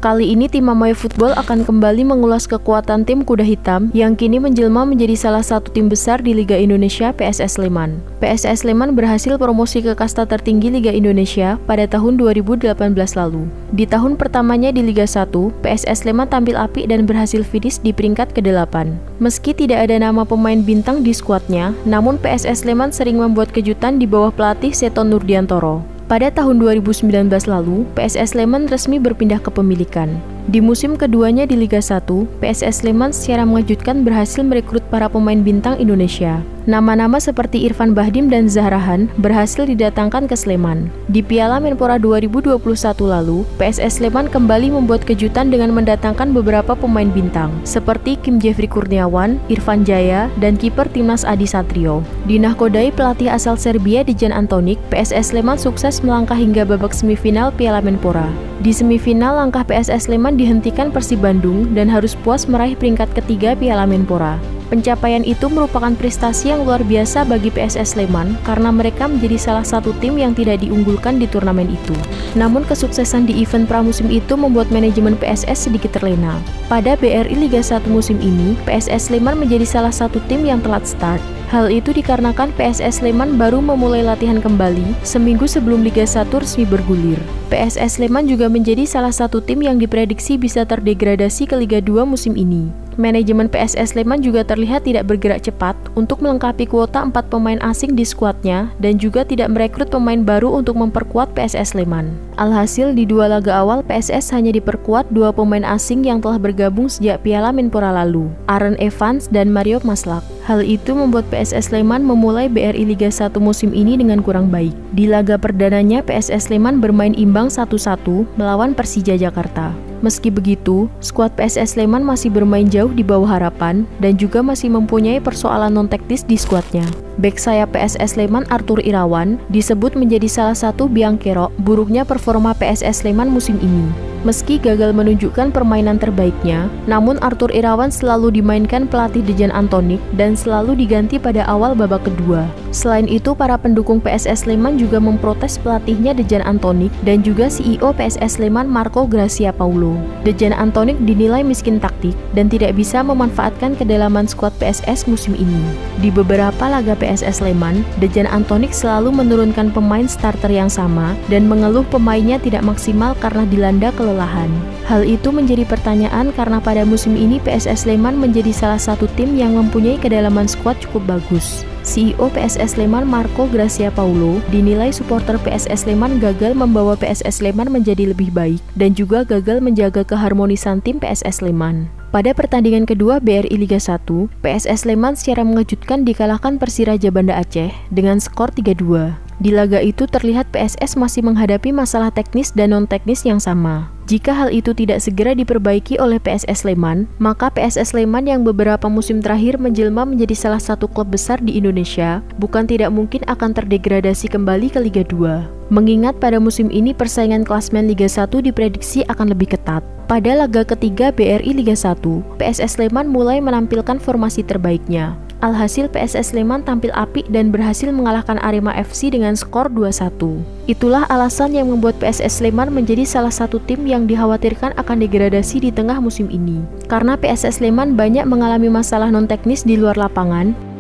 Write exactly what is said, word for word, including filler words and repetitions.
Kali ini tim Mamae Football akan kembali mengulas kekuatan tim Kuda Hitam yang kini menjelma menjadi salah satu tim besar di Liga Indonesia P S S Sleman. P S S Sleman berhasil promosi ke kasta tertinggi Liga Indonesia pada tahun dua ribu delapan belas lalu. Di tahun pertamanya di Liga satu, P S S Sleman tampil apik dan berhasil finish di peringkat kedelapan. Meski tidak ada nama pemain bintang di skuadnya, namun P S S Sleman sering membuat kejutan di bawah pelatih Seton Nurdiantoro. Pada tahun dua ribu sembilan belas lalu, P S S Sleman resmi berpindah kepemilikan. Di musim keduanya di Liga satu, P S S Sleman secara mengejutkan berhasil merekrut para pemain bintang Indonesia. Nama-nama seperti Irfan Bahdim dan Zahrahan berhasil didatangkan ke Sleman. Di Piala Menpora dua ribu dua puluh satu lalu, P S S Sleman kembali membuat kejutan dengan mendatangkan beberapa pemain bintang, seperti Kim Jeffrey Kurniawan, Irfan Jaya, dan kiper timnas Adi Satrio. Dinakodai pelatih asal Serbia Dejan Antonik, P S S Sleman sukses melangkah hingga babak semifinal Piala Menpora. Di semifinal, langkah P S S Sleman dihentikan Persib Bandung dan harus puas meraih peringkat ketiga Piala Menpora. Pencapaian itu merupakan prestasi yang luar biasa bagi P S S Sleman karena mereka menjadi salah satu tim yang tidak diunggulkan di turnamen itu. Namun kesuksesan di event pramusim itu membuat manajemen P S S sedikit terlena. Pada B R I Liga satu musim ini, P S S Sleman menjadi salah satu tim yang telat start. Hal itu dikarenakan P S S Sleman baru memulai latihan kembali seminggu sebelum Liga satu resmi bergulir. P S S Sleman juga menjadi salah satu tim yang diprediksi bisa terdegradasi ke Liga dua musim ini. Manajemen P S S Sleman juga terlihat tidak bergerak cepat untuk melengkapi kuota empat pemain asing di skuadnya dan juga tidak merekrut pemain baru untuk memperkuat P S S Sleman. Alhasil di dua laga awal P S S hanya diperkuat dua pemain asing yang telah bergabung sejak Piala Menpora lalu, Aaron Evans dan Mario Maslak. Hal itu membuat P S S Sleman memulai B R I Liga satu musim ini dengan kurang baik. Di laga perdananya P S S Sleman bermain imbang satu satu melawan Persija Jakarta. Meski begitu, skuad P S S Sleman masih bermain jauh di bawah harapan dan juga masih mempunyai persoalan non-teknis di skuadnya. Bek sayap P S S Sleman Arthur Irawan disebut menjadi salah satu biang kerok buruknya performa P S S Sleman musim ini. Meski gagal menunjukkan permainan terbaiknya, namun Arthur Irawan selalu dimainkan pelatih Dejan Antonik dan selalu diganti pada awal babak kedua. Selain itu, para pendukung P S S Sleman juga memprotes pelatihnya Dejan Antonik dan juga C E O P S S Sleman Marco Gracia Paulo. Dejan Antonik dinilai miskin taktik dan tidak bisa memanfaatkan kedalaman skuad P S S musim ini. Di beberapa laga P S S Sleman, Dejan Antonik selalu menurunkan pemain starter yang sama dan mengeluh pemainnya tidak maksimal karena dilanda kelelahan. Hal itu menjadi pertanyaan karena pada musim ini P S S Sleman menjadi salah satu tim yang mempunyai kedalaman skuad cukup bagus. C E O P S S Sleman Marco Gracia Paulo dinilai supporter P S S Sleman gagal membawa P S S Sleman menjadi lebih baik dan juga gagal menjaga keharmonisan tim P S S Sleman. Pada pertandingan kedua B R I Liga satu, P S S Sleman secara mengejutkan dikalahkan Persiraja Banda Aceh dengan skor tiga dua. Di laga itu terlihat P S S masih menghadapi masalah teknis dan non-teknis yang sama. Jika hal itu tidak segera diperbaiki oleh P S S Sleman, maka P S S Sleman yang beberapa musim terakhir menjelma menjadi salah satu klub besar di Indonesia, bukan tidak mungkin akan terdegradasi kembali ke Liga dua. Mengingat pada musim ini persaingan klasmen Liga satu diprediksi akan lebih ketat. Pada laga ketiga B R I Liga satu, P S S Sleman mulai menampilkan formasi terbaiknya. Alhasil P S S Sleman tampil apik dan berhasil mengalahkan Arema F C dengan skor dua satu. Itulah alasan yang membuat P S S Sleman menjadi salah satu tim yang dikhawatirkan akan degradasi di tengah musim ini. Karena P S S Sleman banyak mengalami masalah non-teknis di luar lapangan,